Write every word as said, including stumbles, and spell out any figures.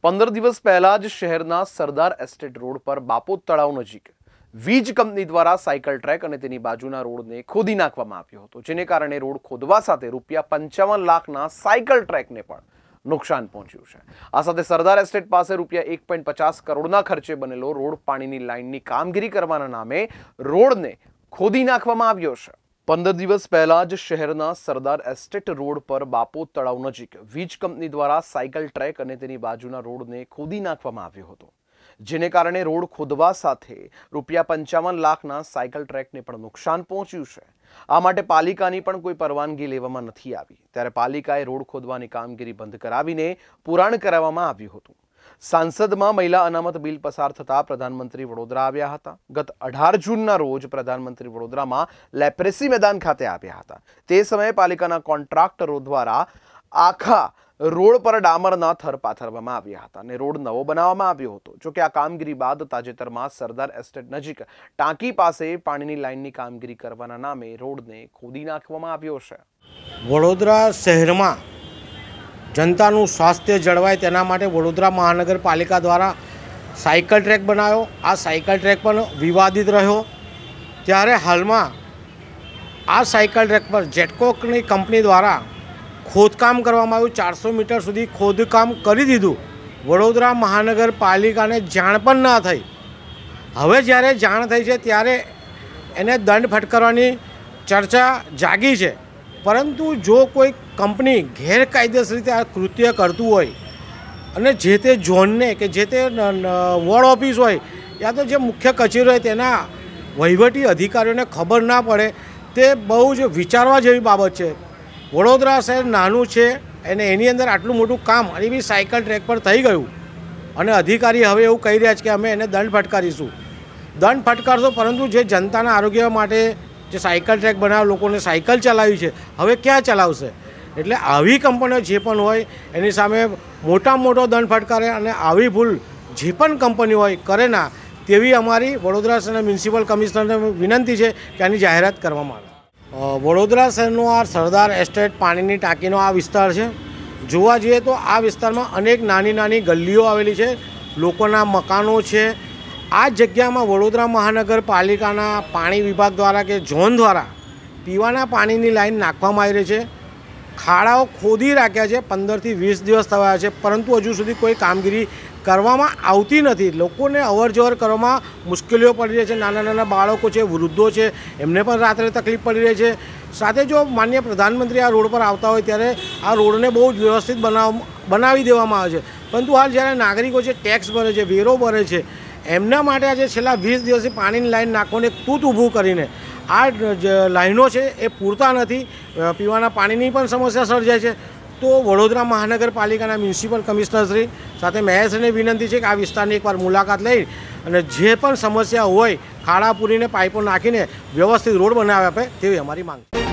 पंदर दिवस पहला ज शहरना सरदार एस्टेट रोड पर बापोत तळाव नजीक वीज कंपनी द्वारा साइकल ट्रेक અને તેની બાજુના રોડને ખોદી નાખવામાં આવ્યો હતો, જેને કારણે રોડ ખોદવા સાથે રૂપિયા પંચાવન લાખના સાયકલ ટ્રેકને પણ નુકસાન પહોંચ્યું છે। આ સાથે સરદાર એસ્ટેટ પાસે રૂપિયા એક પોઈન્ટ પચાસ કરોડના ખર્ચે બનેલો રોડ પાણીની લાઇનની કામગીરી કરવાના નામે રોડને ખોદી નાખવામાં આવ્યો છે। पंदर दिवस पहला ज शहरना सरदार एस्टेट रोड पर बापोत तळाव नजीक वीज कंपनी द्वारा साइकल ट्रेक અને તેની બાજુના રોડને ખોદી નાખવામાં આવ્યો હતો, જેને કારણે રોડ ખોદવા સાથે રૂપિયા પંચાવન લાખના સાયકલ ટ્રેકને પણ નુકસાન પહોંચ્યું છે। આ માટે પાલિકાની પણ કોઈ પરવાનગી લેવામાં નથી આવી, ત્યારે પાલિકાએ રોડ ખોદવાની કામગીરી બંધ કરાવીને પુરાણ કરાવવામાં આવ્યું હતું। सांसदમાં મહિલા અનામત બિલ પસાર થતા પ્રધાનમંત્રી વડોદરા આવ્યા હતા। ગત અઢાર જૂનના રોજ પ્રધાનમંત્રી વડોદરામાં લેપ્રેસી મેદાન ખાતે આવ્યા હતા। તે સમયે પાલિકાના કોન્ટ્રાક્ટરો દ્વારા આખા રોડ પર ડામરના થર પાથરવામાં આવ્યા હતા અને રોડ નવો બનાવવામાં આવ્યો હતો। જોકે આ કામગીરી બાદ તાજેતરમાં સરદાર એસ્ટેટ નજીક ટાંકી પાસે પાણીની લાઇનની કામગીરી કરવાના નામે રોડને ખોદી નાખવામાં આવ્યો છે। વડોદરા શહેરમાં जनताનું સ્વાસ્થ્ય જળવાય તેના માટે વડોદરા મહાનગરપાલિકા દ્વારા સાયકલ ટ્રેક બનાવ્યો। આ સાયકલ ટ્રેક પણ વિવાદિત રહ્યો, ત્યારે હાલમાં આ સાયકલ ટ્રેક પર જેટકોની કંપની દ્વારા ખોદકામ કરવામાં આવ્યું। ચારસો મીટર સુધી ખોદકામ કરી દીધું। વડોદરા મહાનગરપાલિકાને જાણ પણ ના થઈ। હવે જ્યારે જાણ થઈ છે ત્યારે એને દંડ ફટકારવાની ચર્ચા જાગી છે, પરંતુ જો કોઈ કંપની ગેરકાયદેસર રીતે આ કૃત્ય કરતું હોય અને જે તે ઝોનને કે જે તે વોર્ડ ઓફિસ હોય યા તો જે મુખ્ય કચેરી હોય તેના વહીવટી અધિકારીઓને ખબર ના પડે, તે બહુ જ વિચારવા જેવી બાબત છે। વડોદરા શહેર નાનું છે અને એની અંદર આટલું મોટું કામ અને બી સાયકલ ટ્રેક પર થઈ ગયું અને અધિકારી હવે એવું કહી રહ્યા છે કે અમે એને દંડ ફટકારીશું। દંડ ફટકારશો, પરંતુ જે જનતાના આરોગ્ય માટે જે સાયકલ ટ્રેક બનાવ્યો, લોકોને સાયકલ ચલાવી છે, હવે ક્યાં ચલાવશે? એટલે આવી કંપનીઓ જે પણ હોય એની સામે મોટામાં મોટો દંડ ફટકારે અને આવી ભૂલ જે પણ કંપનીઓ હોય કરે ના, તેવી અમારી વડોદરા શહેરના મ્યુનિસિપલ કમિશનરને વિનંતી છે કે આની જાહેરાત કરવામાં આવે। વડોદરા શહેરનો આ સરદાર એસ્ટેટ પાણીની ટાંકીનો આ વિસ્તાર છે। જોવા જઈએ તો આ વિસ્તારમાં અનેક નાની નાની ગલીઓ આવેલી છે, લોકોના મકાનો છે। આ જગ્યામાં વડોદરા મહાનગરપાલિકાના પાણી વિભાગ દ્વારા કે ઝોન દ્વારા પીવાના પાણીની લાઈન નાખવામાં આવી રહી છે। ખાડાઓ ખોદી રાખ્યા છે, પંદરથી વીસ દિવસ થયા છે, પરંતુ હજુ સુધી કોઈ કામગીરી કરવામાં આવતી નથી। લોકોને અવર જવર કરવામાં મુશ્કેલીઓ પડી રહી છે। નાના નાના બાળકો છે, વૃદ્ધો છે, એમને પણ રાત્રે તકલીફ પડી રહી છે। સાથે જો માન્ય પ્રધાનમંત્રી આ રોડ પર આવતા હોય ત્યારે આ રોડને બહુ જ વ્યવસ્થિત બનાવ બનાવી દેવામાં આવે છે, પરંતુ હાલ જ્યારે નાગરિકો છે ટેક્સ ભરે છે, વેરો ભરે છે, એમના માટે આજે છેલ્લા વીસ દિવસથી પાણીની લાઈન નાખોને તૂત ઊભું કરીને આ લાઈનો છે એ પૂરતા નથી। પીવાના પાણીની પણ સમસ્યા સર્જાય છે। તો વડોદરા મહાનગરપાલિકાના મ્યુનિસિપલ કમિશનરશ્રી સાથે મેયરશ્રીને વિનંતી છે કે આ વિસ્તારની એકવાર મુલાકાત લઈ અને જે પણ સમસ્યા હોય ખાડા પૂરીને પાઇપો નાખીને વ્યવસ્થિત રોડ બનાવી આપે તેવી અમારી માંગ છે।